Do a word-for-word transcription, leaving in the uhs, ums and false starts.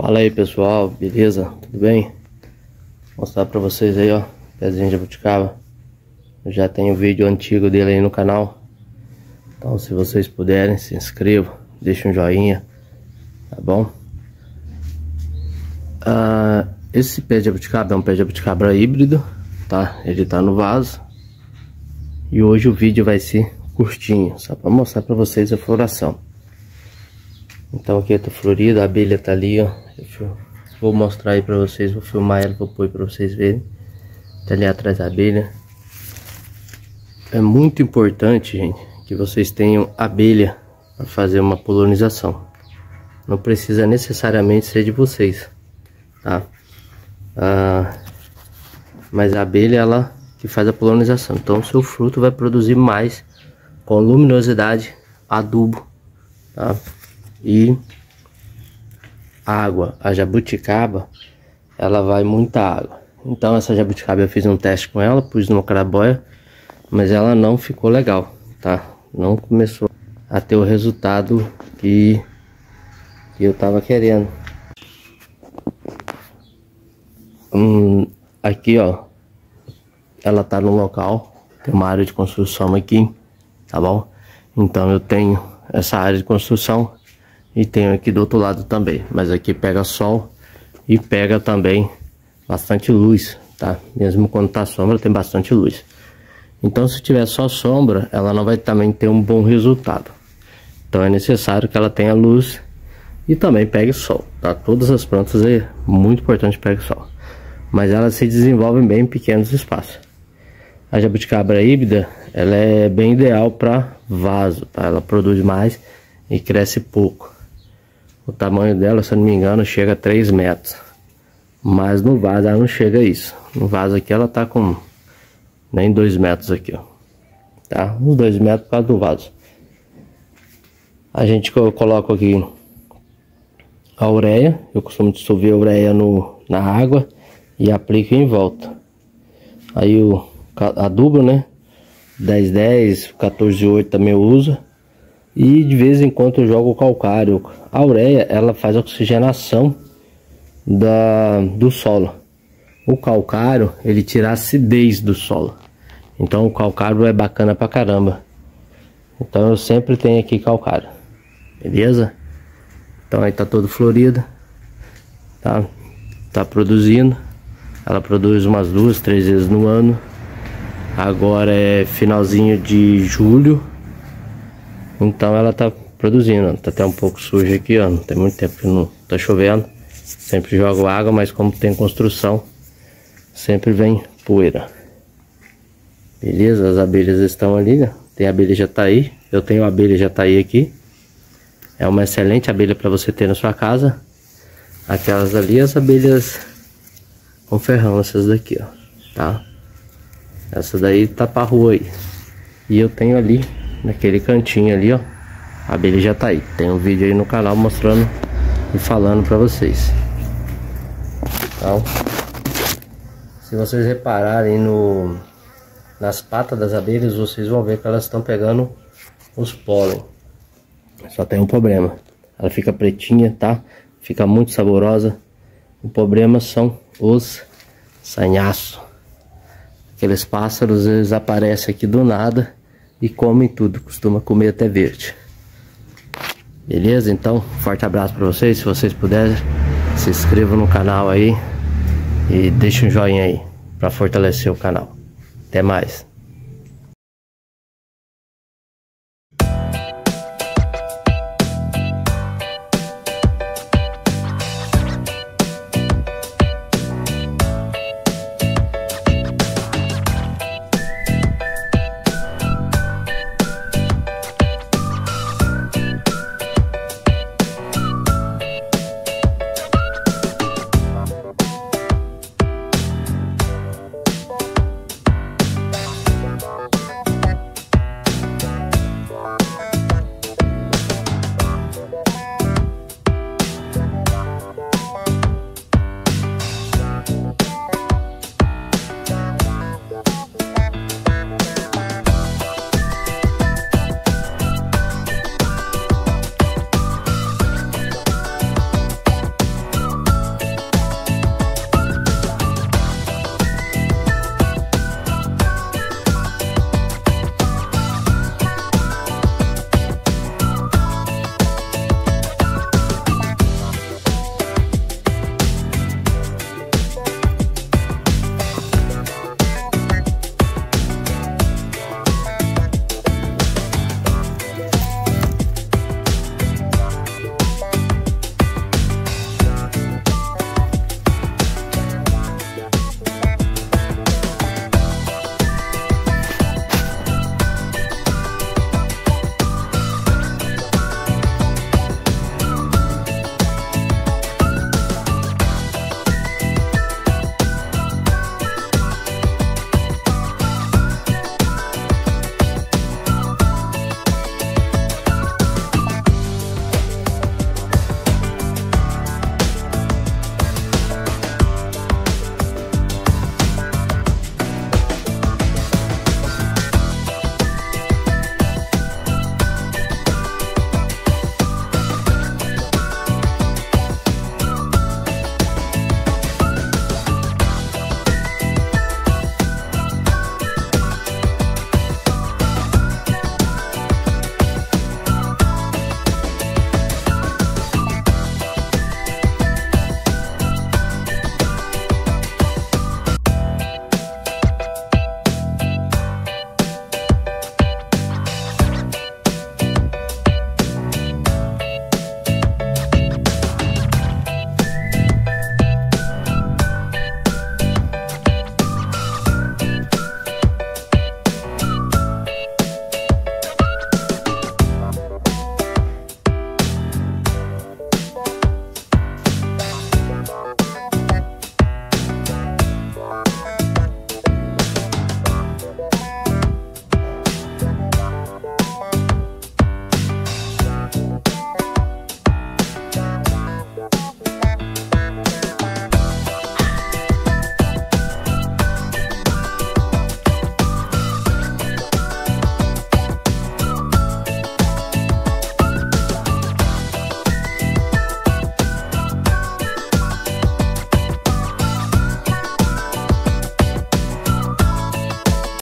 Fala aí pessoal, beleza? Tudo bem? Vou mostrar pra vocês aí, ó, pezinho de jabuticaba. Eu já tenho vídeo antigo dele aí no canal. Então se vocês puderem, se inscrevam, deixem um joinha, tá bom? Ah, esse pé de jabuticaba é um pé de jabuticaba híbrido, tá? Ele tá no vaso. E hoje o vídeo vai ser curtinho, só pra mostrar pra vocês a floração. Então aqui tá florida, a abelha tá ali, ó. Eu vou mostrar aí pra vocês, vou filmar ela, vou pôr pra vocês verem. Tá ali atrás da abelha. É muito importante, gente, que vocês tenham abelha para fazer uma polinização. Não precisa necessariamente ser de vocês, tá? Ah, mas a abelha, ela que faz a polinização. Então o seu fruto vai produzir mais com luminosidade, adubo, tá? E água. A jabuticaba, ela vai muita água. Então essa jabuticaba eu fiz um teste com ela, pus numa claraboia, mas ela não ficou legal, tá? Não começou a ter o resultado que, que eu tava querendo. Hum, aqui, ó, ela tá no local, tem uma área de construção aqui, tá bom? Então eu tenho essa área de construção e tenho aqui do outro lado também, mas aqui pega sol e pega também bastante luz, tá? Mesmo quando tá sombra tem bastante luz. Então se tiver só sombra, ela não vai também ter um bom resultado. Então é necessário que ela tenha luz e também pegue sol, tá? Todas as plantas é muito importante que pegue sol, mas elas se desenvolvem bem em pequenos espaços. A jabuticaba híbrida, ela é bem ideal para vaso, tá? Ela produz mais e cresce pouco. O tamanho dela, se eu não me engano, chega a três metros. Mas no vaso ela não chega a isso. No vaso aqui ela tá com nem dois metros aqui, ó. Tá? Uns dois metros por causa do vaso. A gente coloca aqui a ureia. Eu costumo dissolver a ureia no, na água e aplico em volta. Aí o adubo, né? dez dez, quatorze oito também eu uso. E de vez em quando eu jogo o calcário. A ureia, ela faz a oxigenação da, do solo. O calcário, ele tira a acidez do solo. Então o calcário é bacana pra caramba. Então eu sempre tenho aqui calcário. Beleza? Então aí tá todo florido. Tá, tá produzindo. Ela produz umas duas, três vezes no ano. Agora é finalzinho de julho. Então ela tá produzindo, tá até um pouco suja aqui, ó. Não tem muito tempo que não tá chovendo. Sempre jogo água, mas como tem construção, sempre vem poeira. Beleza? As abelhas estão ali, né? Tem a abelha jataí. Eu tenho a abelha jataí aqui. É uma excelente abelha para você ter na sua casa. Aquelas ali, as abelhas com ferrão, essas daqui, ó. Tá? Essa daí tá pra rua aí. E eu tenho ali, naquele cantinho ali, ó, a abelha jataí. Tem um vídeo aí no canal mostrando e falando pra vocês. Então, se vocês repararem no, nas patas das abelhas, vocês vão ver que elas estão pegando os pólen. Só tem um problema. Ela fica pretinha, tá? Fica muito saborosa. O problema são os sanhaços. Aqueles pássaros, eles aparecem aqui do nada e comem tudo, costuma comer até verde. Beleza? Então, forte abraço para vocês. Se vocês puderem, se inscrevam no canal aí e deixem um joinha aí para fortalecer o canal. Até mais.